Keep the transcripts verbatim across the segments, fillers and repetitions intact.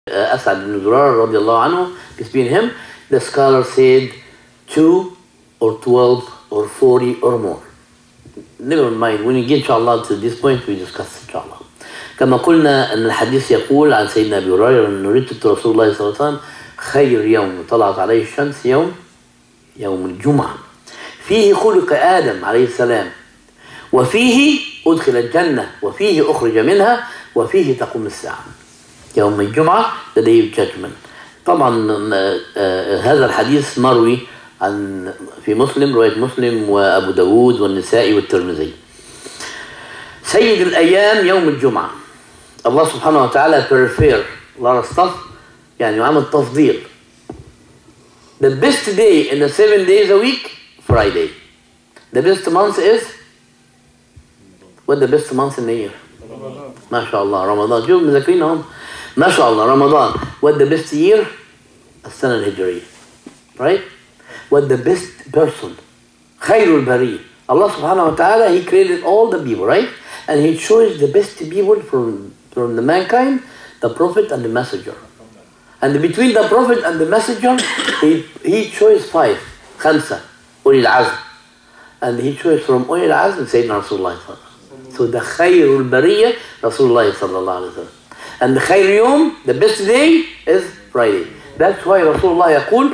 uh, As'ad ibn Zurara radiallahu anhu, peace be in him, the scholar said two or twelve or forty or more. Never mind, when we get inshallah to this point we discuss inshallah. كما قلنا أن الحديث يقول عن سيدنا أبي هريرة أن ردت رسول الله صلى الله عليه وسلم خير يوم طلعت عليه الشمس يوم يوم الجمعة فيه خلق آدم عليه السلام وفيه أدخل الجنة وفيه أخرج منها وفيه تقوم الساعة. يوم الجمعة the day of judgment. طبعا هذا الحديث مروي عن في مسلم، رواية مسلم وأبو داود والنسائي والترمذي. سيد الأيام يوم الجمعة. الله سبحانه وتعالى prefer a lot of stuff يعني يعمل تفضيل. The best day in the seven days a week, Friday. The best month is what the best month in the year? ما شاء الله رمضان. شوف مذاكرين هم ما شاء الله رمضان. What the best year? السنة الهجرية. Right? What the best person? خير البرية. Allah subhanahu wa ta'ala, He created all the people, right? And He chose the best people from, from the mankind, the Prophet and the Messenger. And between the Prophet and the Messenger, He, he chose five, خمسة, أولي العزم. And He chose from أولي العزم Sayyidina Rasulullah. So the خير البرية Rasulullah sallallahu alayhi wa sallam. And the خير يوم, the best day is Friday. That's why Rasulullah يقول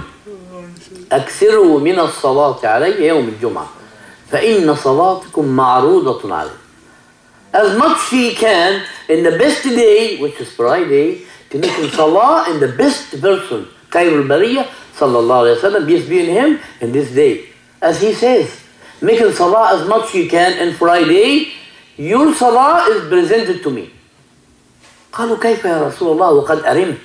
أكثروا من الصلاة علي يوم الجمعة فإن صلاتكم معروضة علي. As much he can in the best day, which is Friday, to make him salah in the best person, خير البرية sallallahu alayhi wa sallam, peace be in him, in this day. As he says, making salah as much you can in Friday, your salah is presented to me. قالوا كيف يا رسول الله وقد أرمت.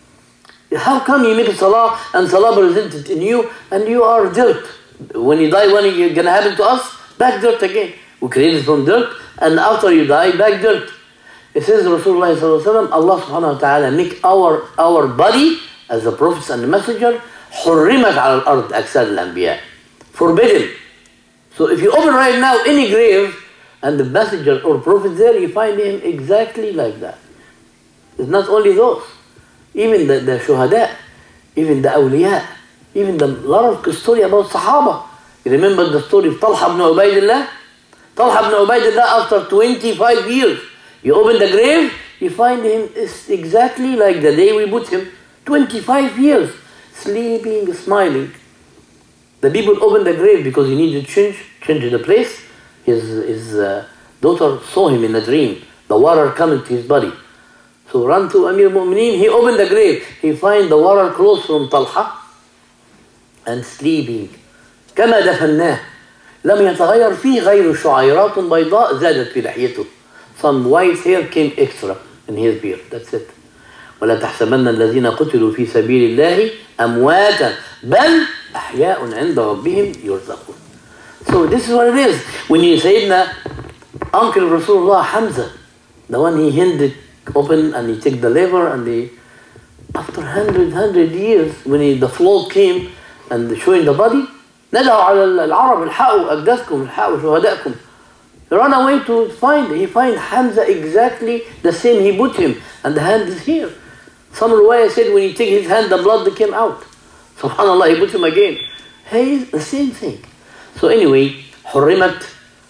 How come you make salah and salah presented in you and you are dirt? When you die, when is going to happen to us? Back dirt again. We created from dirt and after you die, back dirt. It says Rasulullah sallallahu alayhi wa sallam, Allah subhanahu wa ta'ala make our, our body as the prophets and the messenger حرمت على الأرض أجساد الأنبياء. Forbidden. So if you open right now any grave and the messenger or prophet there, you find him exactly like that. It's not only those. Even the, the shuhada, even the awliya, even the lot of story about Sahaba. You remember the story of Talha ibn Ubaidillah? Talha ibn Ubaidillah, after twenty-five years, you open the grave, you find him is exactly like the day we put him. twenty-five years, sleeping, smiling. The people opened the grave because he needed to change, change the place. His, his uh, daughter saw him in a dream, the water coming to his body. So run to Amir Mu'mineen, he opened the grave. He find the water close from Talha and sleeping. كما دفناه لم يتغير فيه غير شعيرات بيضاء زادت في لحيته. Some white hair came extra in his beard. That's it. ولا تحسبن الذين قتلوا في سبيل الله أمواتا بل أحياء عند ربهم يرزقون. So this is what it is. When you say that Uncle Rasulullah Hamza, the one he handed open and he take the liver and they, after hundred hundred years when he, the float came and showing the body, ندعوا على العرب الحقوا أجدادكم الحقوا شهدائكم. He ran away to find, he find Hamza exactly the same he put him and the hand is here. Some riwayah said when he take his hand the blood came out. Subhanallah, he put him again. Hey, the same thing. So anyway, حرمت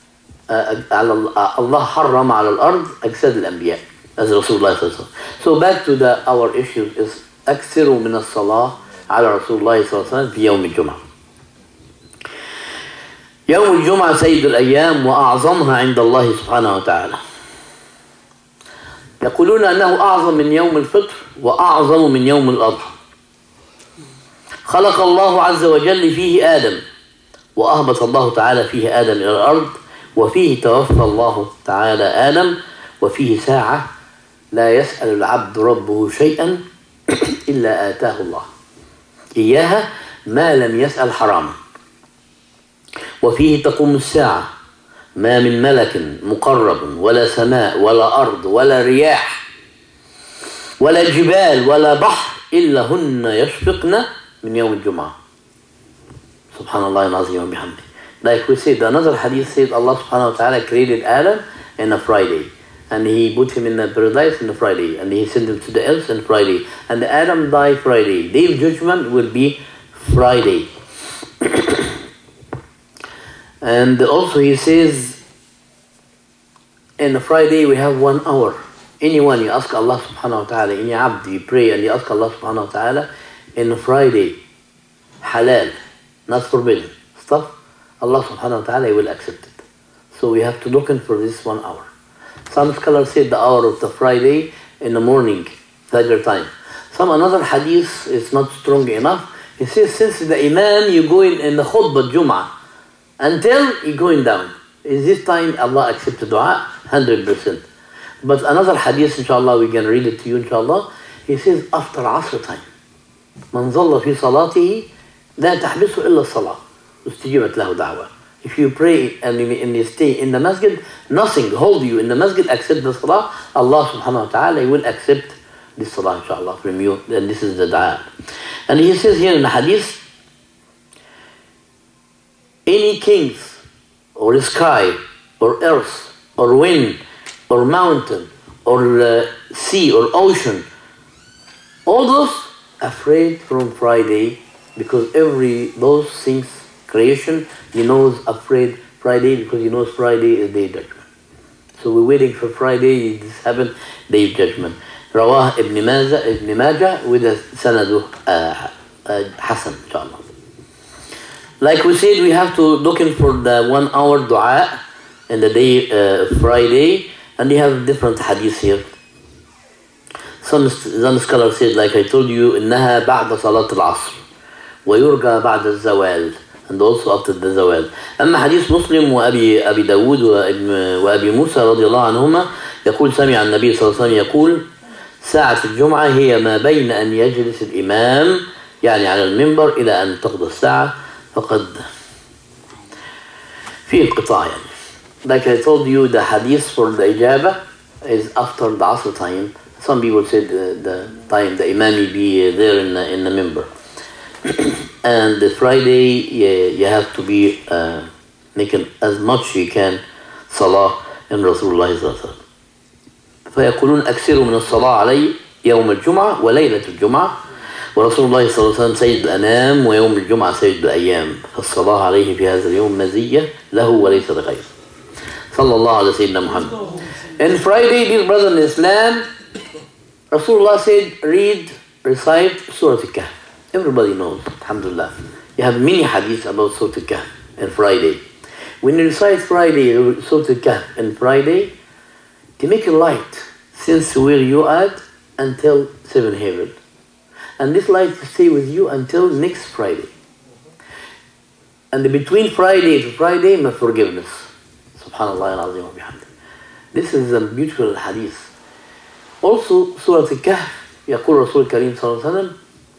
على الله حرم على الأرض أجساد الأنبياء. As Rasulullah sallallahu alaihi wasallam. So back to the our issue is أكثروا من الصلاة على رسول الله صلى الله عليه وسلم في يوم الجمعة. يوم الجمعة سيد الأيام وأعظمها عند الله سبحانه وتعالى. يقولون أنه أعظم من يوم الفطر وأعظم من يوم الأضحى. خلق الله عز وجل فيه آدم وأهبط الله تعالى فيه آدم إلى الأرض وفيه توفى الله تعالى آدم وفيه ساعة لا يسأل العبد ربه شيئا إلا آتاه الله إياها ما لم يسأل حراما. وفيه تقوم الساعة ما من ملك مقرب ولا سماء ولا أرض ولا رياح ولا جبال ولا بحر إلا هن يشفقن من يوم الجمعة. سبحان الله العظيم وبحمده. Like we said, another hadith said Allah subhanahu wa ta'ala created Adam on a Friday. and he put him in the paradise on the Friday, and he sent him to the earth on Friday, and Adam died Friday. Day of judgment will be Friday. And also he says, in the Friday we have one hour. Anyone you ask Allah subhanahu wa ta'ala, any abd you pray and you ask Allah subhanahu wa ta'ala, in Friday, halal, not forbidden stuff, Allah subhanahu wa ta'ala will accept it. So we have to look in for this one hour. Some scholars said the hour of the Friday in the morning, Fajr time. Some another hadith is not strong enough. He says, since the Imam, you go in, in the khutbah Jum'ah, until you're going down. Is this time Allah accepts the dua? one hundred percent. But another hadith, inshallah, we can read it to you, inshallah. He says, after Asr time. من ظل في صلاته لا تحبسه إلا الصلاة استجيبت له دعوة. If you pray and you stay in the masjid, nothing hold you in the masjid except the salah. Allah subhanahu wa ta'ala will accept this salah, inshallah, from you. And this is the dua. And he says here in the hadith, any kings or sky or earth or wind or mountain or uh, sea or ocean, all those afraid from Friday, because every those things creation he knows afraid Friday, because he knows Friday is day of judgment. So we're waiting for Friday. This happened, day of judgment. Rawah Ibn Majah, Ibn Majah with a sanadu uh, uh, Hasan, inshallah. Like we said, we have to look in for the one hour dua in the day uh, Friday, and they have different hadiths here. Some, some scholars said, like I told you, إنها بعد صلاة العصر ويرجى بعد الزوال, and also after the zawal. أما حديث مسلم وأبي أبي داود وأبي موسى رضي الله عنهما يقول سمع النبي صلى الله عليه وسلم يقول ساعة الجمعة هي ما بين أن يجلس الإمام يعني على المنبر إلى أن تقضى الساعة فقد في انقطاع يعني. Like I told you, the hadith for the ijabah is after the Asr time. Some people said the, the time the Imam will be there in the, in the member. And the Friday, yeah, you have to be uh, making as much you can salah in Rasulullah sallallahu alaihi wasallam. فيقولون أكثروا من الصلاة علي يوم الجمعة وليلة الجمعة ورسول الله صلى الله عليه وسلم سيد الأنام ويوم الجمعة سيد الأيام فالصلاة عليه في هذا اليوم مزية له وليس لغيره. صلى الله على سيدنا محمد. And Friday, dear brother in Islam, Rasulullah said, read, recite Surah Al-Kahf. Everybody knows, alhamdulillah. You have many hadiths about Surah Al-Kahf and Friday. When you recite Friday, Surah Al-Kahf and Friday, to make a light since where you at until seven heaven. And this light will stay with you until next Friday. And between Friday to Friday, my forgiveness. Subhanallah al-Azim wa bihamdi. This is a beautiful hadith. Also, Surah Al-Kahf, يقول رسول الكريم صلى الله عليه وسلم,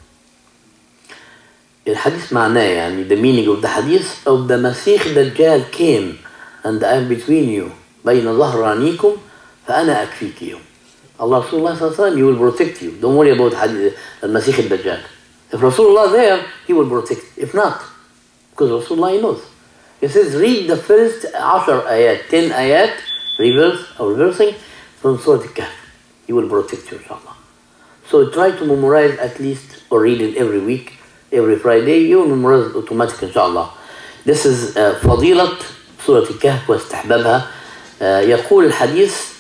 الحديث معناه يعني the meaning of the hadith of the Masih Dajjal came and I am between you بين ظهرانيكم فأنا أكفيكم. Allah Rasulullah صلى الله عليه وسلم, he will protect you. Don't worry about hadith, Masih Dajjal. If Rasulullah there, he will protect. If not, because Rasulullah he knows. He says, read the first عشر ayat, ten ayat, reverse or reversing from Surah Al-Kahf. He will protect you, inshallah. So try to memorize at least, or read it every week, every Friday. You will memorize automatically, inshallah. This is uh, فضيلة سورة الكهف واستحبابها. uh, يقول الحديث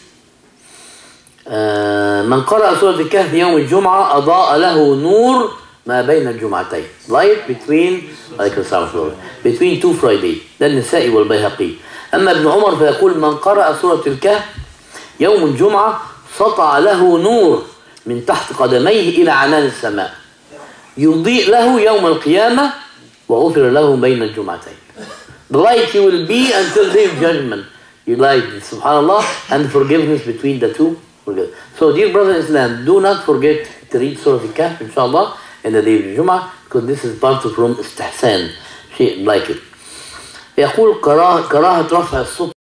uh, من قرأ سورة الكهف يوم الجمعة أضاء له نور ما بين الجمعتين. Light between between two Friday. ده النسائي والبيهقي. أما ابن عمر فيقول من قرأ سورة الكهف يوم الجمعة سطع له نور من تحت قدميه إلى عنان السماء يضيء له يوم القيامة وغفر له بين الجمعتين. The light you will be until day of judgment. You light, subhanallah, and forgiveness between the two. So dear brother in Islam, do not forget to read Surah Al-Kahf, inshallah, in the day of Jum'ah, because this is part of from istihsan, شيء like it. يقول كراهة رفع الصوت